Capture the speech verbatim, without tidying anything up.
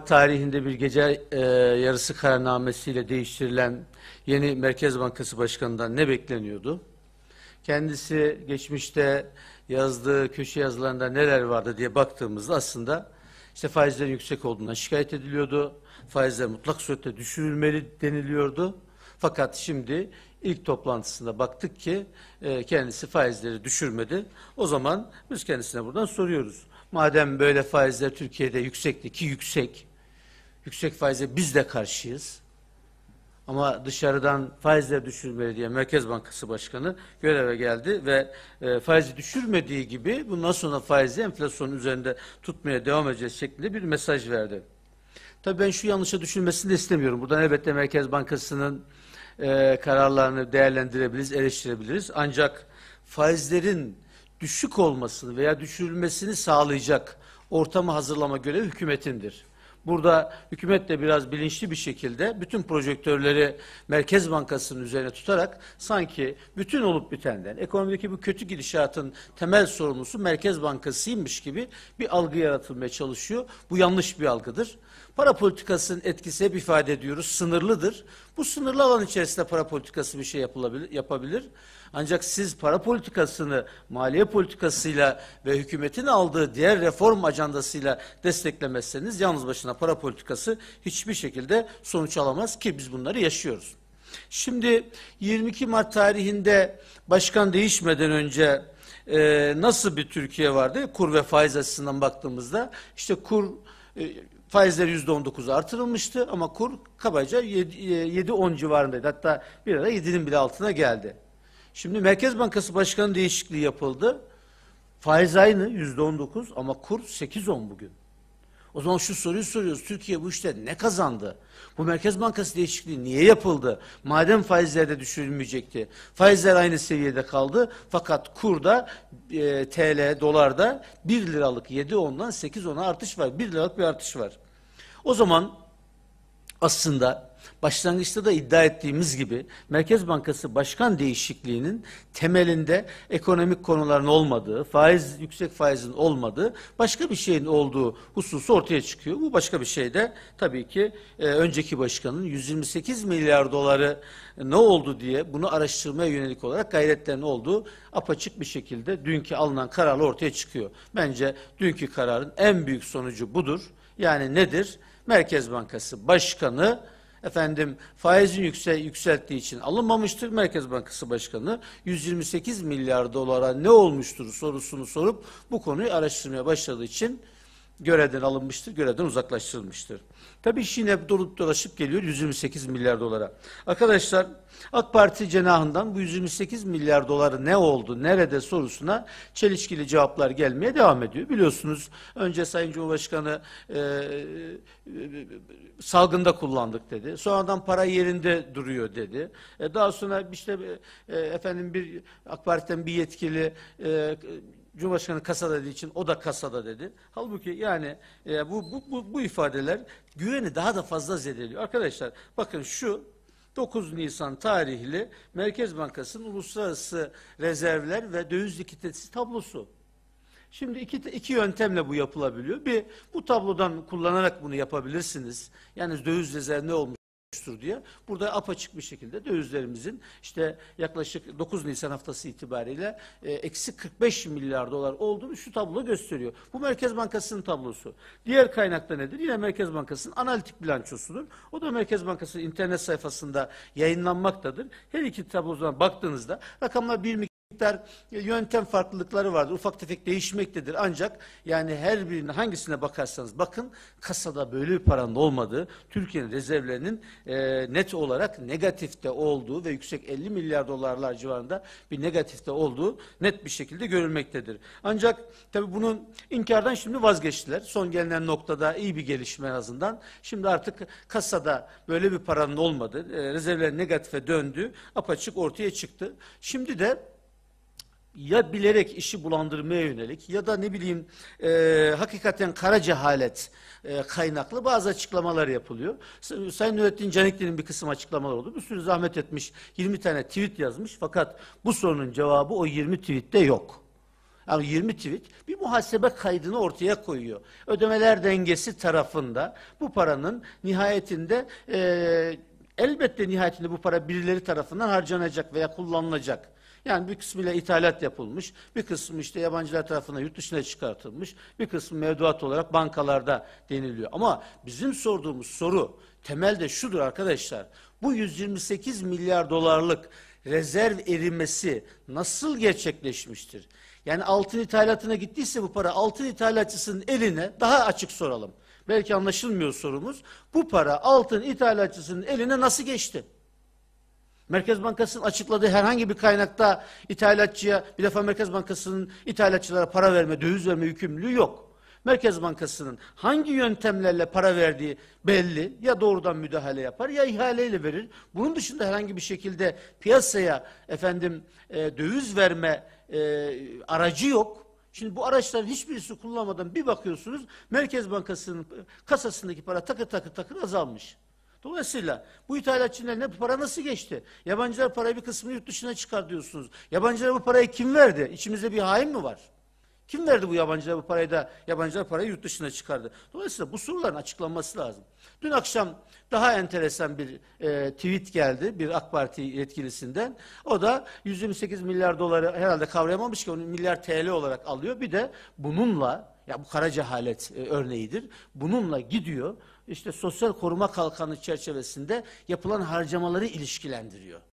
Mart tarihinde bir gece e, yarısı kararnamesiyle değiştirilen yeni Merkez Bankası Başkanı'ndan ne bekleniyordu? Kendisi geçmişte yazdığı köşe yazılarında neler vardı diye baktığımızda aslında işte faizlerin yüksek olduğundan şikayet ediliyordu. Faizler mutlak surette düşürülmeli deniliyordu. Fakat şimdi ilk toplantısında baktık ki e, kendisi faizleri düşürmedi. O zaman biz kendisine buradan soruyoruz. Madem böyle faizler Türkiye'de yüksekti ki yüksek, yüksek faize biz de karşıyız. Ama dışarıdan faizler düşürmeli diye Merkez Bankası Başkanı göreve geldi ve e, faizi düşürmediği gibi bundan sonra faizi enflasyonun üzerinde tutmaya devam edeceğiz şeklinde bir mesaj verdi. Tabii ben şu yanlışa düşülmesini de istemiyorum. Buradan elbette Merkez Bankası'nın e, kararlarını değerlendirebiliriz, eleştirebiliriz. Ancak faizlerin düşük olmasını veya düşürülmesini sağlayacak ortamı hazırlama görevi hükümetindir. Burada hükümet de biraz bilinçli bir şekilde bütün projektörleri Merkez Bankası'nın üzerine tutarak sanki bütün olup bitenden, ekonomideki bu kötü gidişatın temel sorumlusu Merkez Bankası'ymış gibi bir algı yaratılmaya çalışıyor. Bu yanlış bir algıdır. Para politikasının etkisi hep ifade ediyoruz, sınırlıdır. Bu sınırlı alan içerisinde para politikası bir şey yapılabilir, yapabilir. Ancak siz para politikasını maliye politikasıyla ve hükümetin aldığı diğer reform ajandasıyla desteklemezseniz yalnız başına para politikası hiçbir şekilde sonuç alamaz ki biz bunları yaşıyoruz. Şimdi yirmi iki Mart tarihinde başkan değişmeden önce e, nasıl bir Türkiye vardı? Kur ve faiz açısından baktığımızda işte kur e, faizler yüzde on dokuz artırılmıştı ama kur kabaca yedi on civarındaydı. Hatta bir ara yedinin bile altına geldi. Şimdi Merkez Bankası Başkanı değişikliği yapıldı. Faiz aynı yüzde on dokuz ama kur sekiz on bugün. O zaman şu soruyu soruyoruz. Türkiye bu işte ne kazandı? Bu Merkez Bankası değişikliği niye yapıldı? Madem faizler de düşürülmeyecekti. Faizler aynı seviyede kaldı. Fakat kurda e, T L, dolarda bir liralık yedi ondan sekiz ona artış var. bir liralık bir artış var. O zaman aslında başlangıçta da iddia ettiğimiz gibi Merkez Bankası Başkan değişikliğinin temelinde ekonomik konuların olmadığı, faiz yüksek faizin olmadığı, başka bir şeyin olduğu hususu ortaya çıkıyor. Bu başka bir şey de tabii ki e, önceki başkanın yüz yirmi sekiz milyar doları ne oldu diye bunu araştırmaya yönelik olarak gayretlerin olduğu apaçık bir şekilde dünkü alınan kararla ortaya çıkıyor. Bence dünkü kararın en büyük sonucu budur. Yani nedir? Merkez Bankası Başkanı efendim faizin yükse, yükselttiği için alınmamıştır. Merkez Bankası Başkanı yüz yirmi sekiz milyar dolara ne olmuştur sorusunu sorup bu konuyu araştırmaya başladığı için görevden alınmıştır, görevden uzaklaştırılmıştır. Tabii iş yine dolup dolaşıp geliyor yüz yirmi sekiz milyar dolara. Arkadaşlar AK Parti cenahından bu yüz yirmi sekiz milyar doları ne oldu, nerede sorusuna çelişkili cevaplar gelmeye devam ediyor. Biliyorsunuz önce Sayın Cumhurbaşkanı e, e, salgında kullandık dedi. Sonradan para yerinde duruyor dedi. E, daha sonra işte e, efendim bir AK Parti'den bir yetkili e, Cumhurbaşkanı kasada dediği için o da kasada dedi. Halbuki yani e, bu, bu, bu, bu ifadeler güveni daha da fazla zedeliyor. Arkadaşlar bakın şu dokuz Nisan tarihli Merkez Bankası'nın uluslararası rezervler ve döviz likiditesi tablosu. Şimdi iki, iki yöntemle bu yapılabiliyor. Bir, bu tablodan kullanarak bunu yapabilirsiniz. Yani döviz rezervi ne olmuş diye. Burada apaçık bir şekilde dövizlerimizin işte yaklaşık dokuz Nisan haftası itibariyle e, eksi kırk beş milyar dolar olduğunu şu tablo gösteriyor. Bu Merkez Bankası'nın tablosu. Diğer kaynakta nedir? Yine Merkez Bankası'nın analitik bilançosudur. O da Merkez Bankası'nın internet sayfasında yayınlanmaktadır. Her iki tablodan baktığınızda rakamlar bir miktar yöntem farklılıkları vardır. Ufak tefek değişmektedir. Ancak yani her birine hangisine bakarsanız bakın kasada böyle bir paranın olmadığı, Türkiye'nin rezervlerinin e, net olarak negatifte olduğu ve yüksek elli milyar dolarlar civarında bir negatifte olduğu net bir şekilde görülmektedir. Ancak tabii bunun inkardan şimdi vazgeçtiler. Son gelinen noktada iyi bir gelişme en azından. Şimdi artık kasada böyle bir paranın olmadığı, e, rezervler negatife döndü, apaçık ortaya çıktı. Şimdi de ya bilerek işi bulandırmaya yönelik ya da ne bileyim e, hakikaten kara cehalet e, kaynaklı bazı açıklamalar yapılıyor. Sayın Nurettin Canikli'nin bir kısım açıklamalar oldu. Bir sürü zahmet etmiş, yirmi tane tweet yazmış fakat bu sorunun cevabı o yirmi tweette yok. Yani yirmi tweet bir muhasebe kaydını ortaya koyuyor. Ödemeler dengesi tarafında bu paranın nihayetinde e, elbette nihayetinde bu para birileri tarafından harcanacak veya kullanılacak. Yani bir kısmıyla ithalat yapılmış, bir kısmı işte yabancılar tarafından yurt dışına çıkartılmış, bir kısmı mevduat olarak bankalarda deniliyor. Ama bizim sorduğumuz soru temelde şudur arkadaşlar. Bu yüz yirmi sekiz milyar dolarlık rezerv erimesi nasıl gerçekleşmiştir? Yani altın ithalatına gittiyse bu para altın ithalatçısının eline, daha açık soralım. Belki anlaşılmıyor sorumuz. Bu para altın ithalatçısının eline nasıl geçti? Merkez Bankası'nın açıkladığı herhangi bir kaynakta ithalatçıya, bir defa Merkez Bankası'nın ithalatçılara para verme, döviz verme yükümlülüğü yok. Merkez Bankası'nın hangi yöntemlerle para verdiği belli. Ya doğrudan müdahale yapar ya ihaleyle verir. Bunun dışında herhangi bir şekilde piyasaya efendim e, döviz verme e, aracı yok. Şimdi bu araçların hiçbirisi kullanmadan bir bakıyorsunuz Merkez Bankası'nın kasasındaki para takır takır takır azalmış. Dolayısıyla bu ithalatçının eline bu para nasıl geçti? Yabancılar parayı bir kısmını yurt dışına çıkar diyorsunuz. Yabancılara bu parayı kim verdi? İçimizde bir hain mi var? Kim verdi bu yabancılara bu parayı da yabancılar parayı yurt dışına çıkardı? Dolayısıyla bu soruların açıklanması lazım. Dün akşam daha enteresan bir e, tweet geldi bir AK Parti yetkilisinden. O da yüz yirmi sekiz milyar doları herhalde kavrayamamış ki onu milyar T L olarak alıyor. Bir de bununla, ya bu kara cehalet e, örneğidir. Bununla gidiyor işte sosyal koruma kalkanı çerçevesinde yapılan harcamaları ilişkilendiriyor.